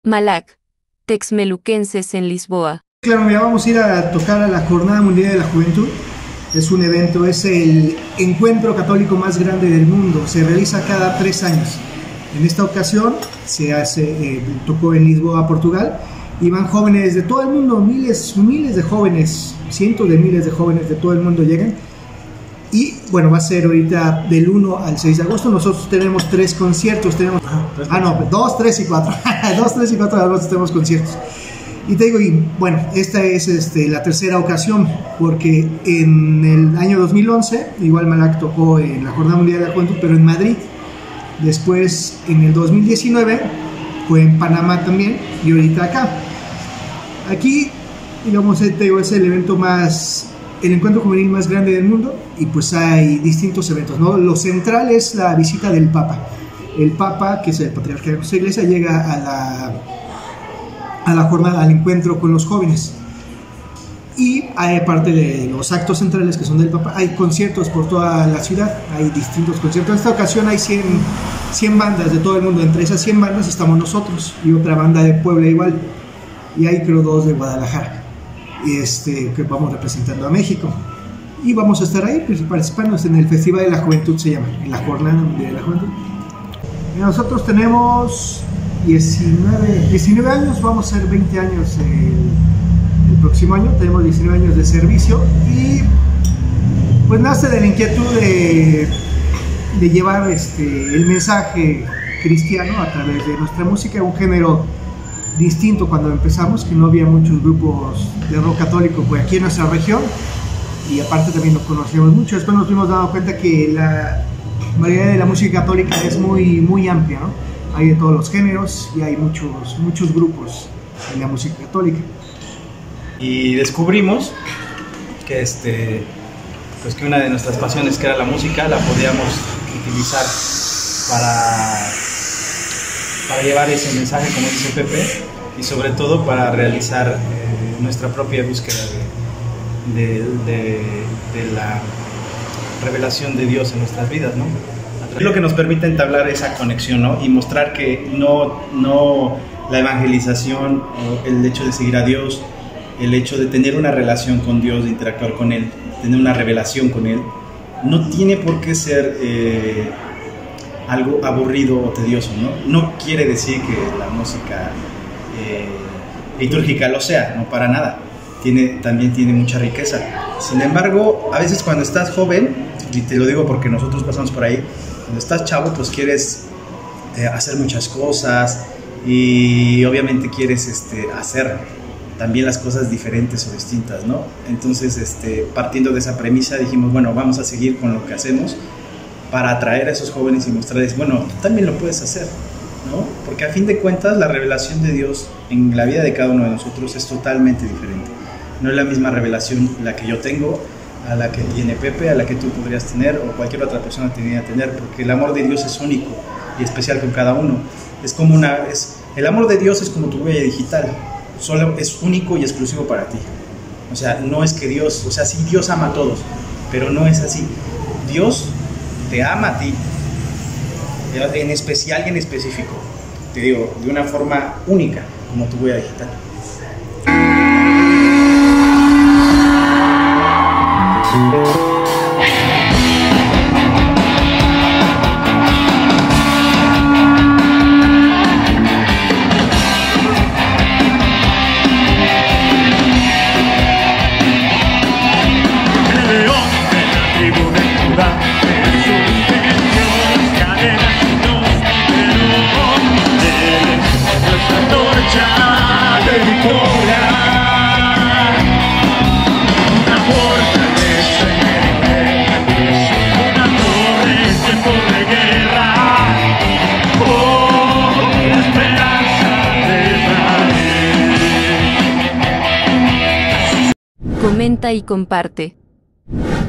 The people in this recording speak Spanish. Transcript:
Malac, texmeluquenses en Lisboa. Claro, mira, vamos a ir a tocar a la Jornada Mundial de la Juventud. Es un evento, es el encuentro católico más grande del mundo. Se realiza cada 3 años. En esta ocasión tocó en Lisboa, Portugal, y van jóvenes de todo el mundo, miles de jóvenes, cientos de miles de jóvenes de todo el mundo llegan. Y bueno, va a ser ahorita del 1 al 6 de agosto. Nosotros tenemos 3 conciertos. Tenemos, 2, 3 y 4. 2, 3 y 4 de agosto tenemos conciertos. Y te digo, y bueno, esta es la tercera ocasión, porque en el año 2011, igual Malac tocó en la Jornada Mundial de la Juventud, pero en Madrid. Después, en el 2019, fue en Panamá también, y ahorita acá. Aquí, digamos, te digo, es el evento el encuentro juvenil más grande del mundo, y pues hay distintos eventos, ¿no? Lo central es la visita del Papa. El Papa, que es el patriarca de nuestra iglesia, llega a la jornada, al encuentro con los jóvenes. Y hay parte de los actos centrales que son del Papa, hay conciertos por toda la ciudad, hay distintos conciertos. En esta ocasión hay 100 bandas de todo el mundo. Entre esas 100 bandas estamos nosotros y otra banda de Puebla igual, y hay creo 2 de Guadalajara, que vamos representando a México, y vamos a estar ahí participando en el Festival de la Juventud, se llama, en la Jornada Mundial de la Juventud. Y nosotros tenemos 19 años, vamos a ser 20 años el próximo año. Tenemos 19 años de servicio, y pues nace de la inquietud de llevar el mensaje cristiano a través de nuestra música, un género distinto cuando empezamos, que no había muchos grupos de rock católico pues aquí en nuestra región, y aparte también nos conocíamos mucho. Después nos fuimos dando cuenta que la variedad de la música católica es muy amplia, ¿no? Hay de todos los géneros y hay muchos grupos en la música católica. Y descubrimos que pues que una de nuestras pasiones, que era la música, la podíamos utilizar para llevar ese mensaje, como dice Pepe, y sobre todo para realizar nuestra propia búsqueda de la revelación de Dios en nuestras vidas, ¿no? Es lo que nos permite entablar esa conexión, ¿no? Y mostrar que no la evangelización, o el hecho de seguir a Dios, el hecho de tener una relación con Dios, de interactuar con Él, tener una revelación con Él, no tiene por qué ser algo aburrido o tedioso, ¿no? No quiere decir que la música litúrgica lo sea, no, para nada. También tiene mucha riqueza. Sin embargo, a veces cuando estás joven, y te lo digo porque nosotros pasamos por ahí, cuando estás chavo, pues quieres hacer muchas cosas, y obviamente quieres hacer también las cosas diferentes o distintas, ¿no? Entonces, partiendo de esa premisa, dijimos, bueno, vamos a seguir con lo que hacemos para atraer a esos jóvenes y mostrarles, bueno, tú también lo puedes hacer, ¿no? Porque a fin de cuentas la revelación de Dios en la vida de cada uno de nosotros es totalmente diferente. No es la misma revelación la que yo tengo, a la que tiene Pepe, a la que tú podrías tener, o cualquier otra persona tendría que tener, porque el amor de Dios es único y especial con cada uno. El amor de Dios es como tu huella digital, solo es único y exclusivo para ti. O sea, no es que Dios, o sea, sí, Dios ama a todos, pero no es así. Dios te ama a ti, en especial y en específico, te digo, de una forma única, como tu huella digital. Comenta y comparte.